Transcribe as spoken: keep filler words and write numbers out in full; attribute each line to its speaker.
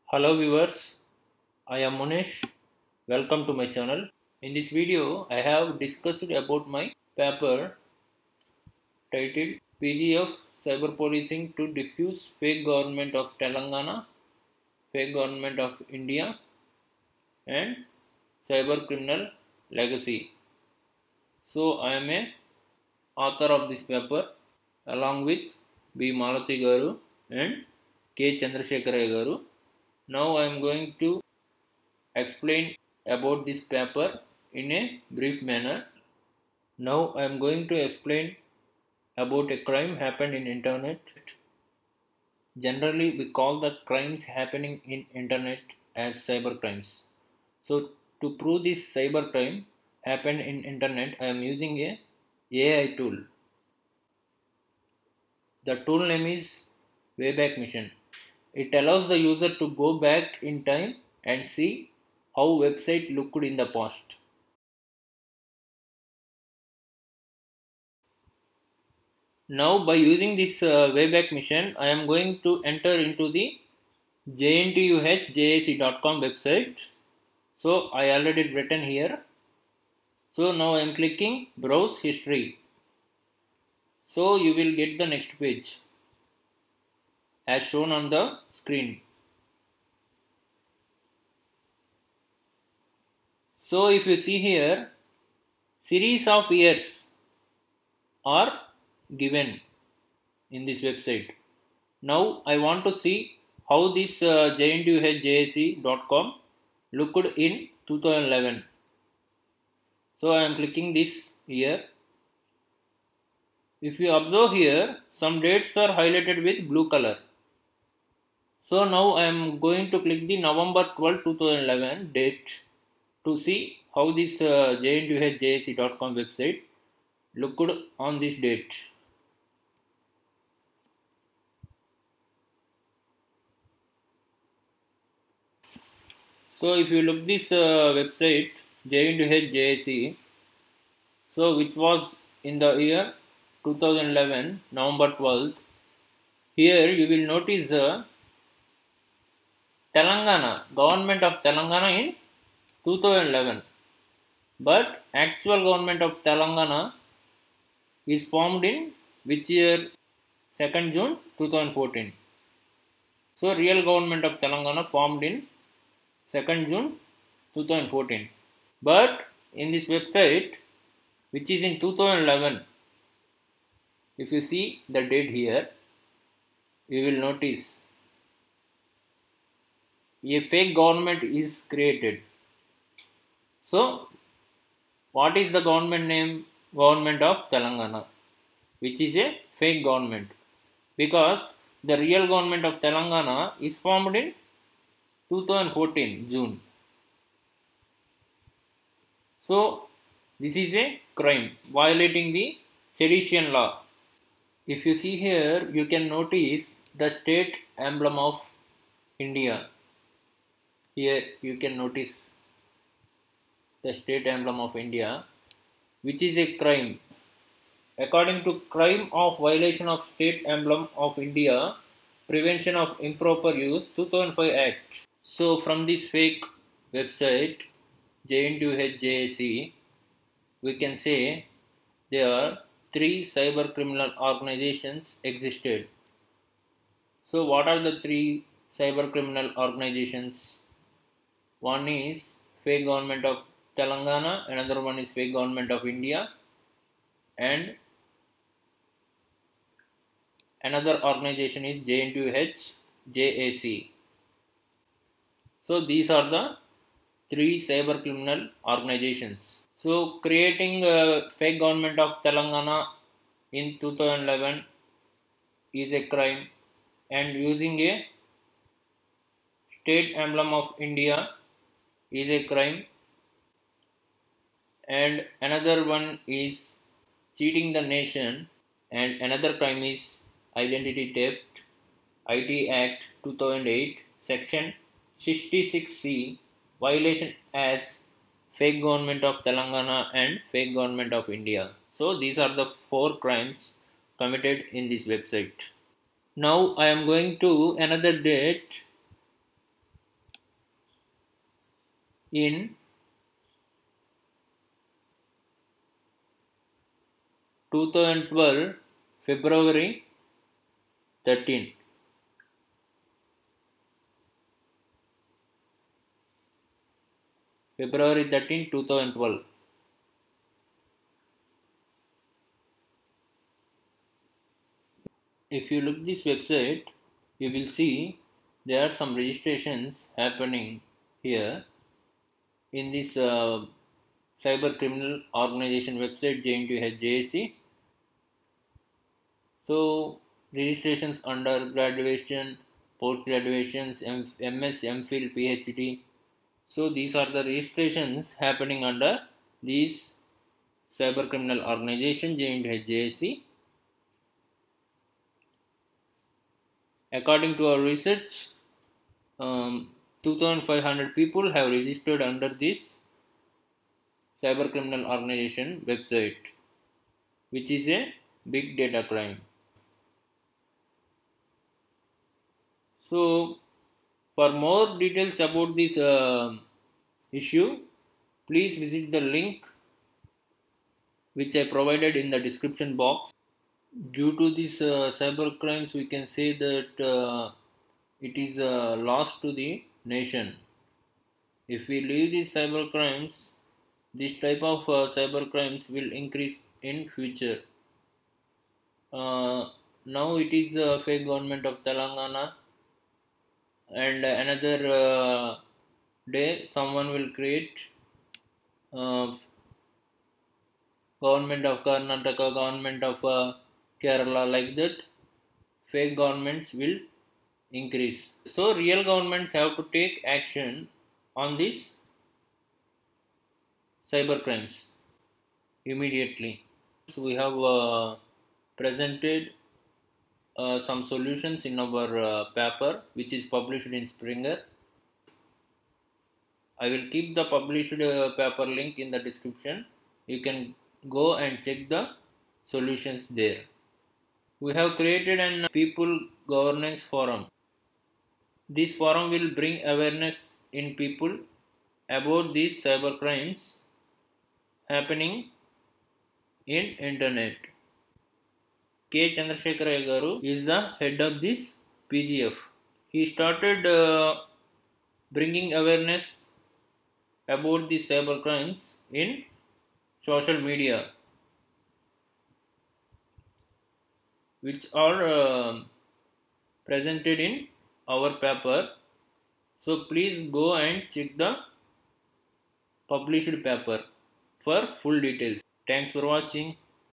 Speaker 1: Hello viewers, I am Munesh. Welcome to my channel. In this video, I have discussed about my paper titled P G of Cyber Policing to Diffuse Fake Government of Telangana, Fake Government of India and Cyber Criminal Legacy. So I am a author of this paper along with B. Malathi Garu and K. Chandrasekharaya Garu. Now I am going to explain about this paper in a brief manner. Now I am going to explain about a crime happened in internet. Generally we call the crimes happening in internet as cyber crimes. So to prove this cyber crime happened in internet, I am using a AI tool. The tool name is Wayback Machine. It allows the user to go back in time and see how website looked in the past. Now by using this uh, Wayback Machine, I am going to enter into the J N T U H J A C dot com website. So I already written here. So now I am clicking Browse History. So you will get the next page as shown on the screen. So if you see here, series of years are given in this website. Now I want to see how this uh, J N T U H J A C dot com looked in two thousand eleven. So I am clicking this here. If you observe here, some dates are highlighted with blue color. So now I am going to click the November twelfth two thousand eleven date to see how this uh, J N T U H J A C dot com website looked on this date. So if you look this uh, website J N T U H J A C, so which was in the year two thousand eleven November twelfth, here you will notice uh, Telangana, government of Telangana in two thousand eleven, but actual government of Telangana is formed in which year? second June two thousand fourteen. So real government of Telangana formed in second June two thousand fourteen. But in this website which is in two thousand eleven, if you see the date here, you will notice a fake government is created. So what is the government name? Government of Telangana, which is a fake government, because the real government of Telangana is formed in two thousand fourteen June. So this is a crime violating the sedition law. If you see here, you can notice the state emblem of India. Here you can notice the state emblem of India, which is a crime. According to Crime of Violation of State Emblem of India, Prevention of Improper Use two thousand five Act. So from this fake website J N T U H J A C, we can say there are three cyber criminal organizations existed. So what are the three cyber criminal organizations? One is fake government of Telangana, another one is fake government of India, and another organization is J N T U H J A C. So these are the three cyber criminal organizations. So creating a fake government of Telangana in two thousand eleven is a crime, and using a state emblem of India is a crime, and another one is cheating the nation, and another crime is identity theft, I T Act two thousand eight, section sixty-six C, violation as fake government of Telangana and fake government of India. So these are the four crimes committed in this website. Now I am going to another date in two thousand twelve February thirteenth. February thirteenth, two thousand twelve. If you look this website, you will see there are some registrations happening here in this uh, cyber criminal organization website J N T U H J S C. So registrations under graduation, post graduations, M S, MPhil, PhD. So these are the registrations happening under these cyber criminal organization J N T U H J S C. According to our research, um, two thousand five hundred people have registered under this cyber criminal organization website, which is a big data crime. So, for more details about this uh, issue, please visit the link which I provided in the description box. Due to these uh, cyber crimes, we can say that uh, it is a loss to the nation. If we leave these cyber crimes, this type of uh, cyber crimes will increase in future. Uh, now it is a fake government of Telangana, and another uh, day someone will create uh, government of Karnataka, government of uh, Kerala, like that. Fake governments will increase. So real governments have to take action on these cyber crimes immediately. So we have uh, presented uh, some solutions in our uh, paper which is published in Springer. I will keep the published uh, paper link in the description. You can go and check the solutions there. We have created an people governance forum. This forum will bring awareness in people about these cyber crimes happening in internet. K. Chandrasekhara Garu is the head of this P G F. He started uh, bringing awareness about these cyber crimes in social media, which are uh, presented in our paper. So please go and check the published paper for full details. Thanks for watching.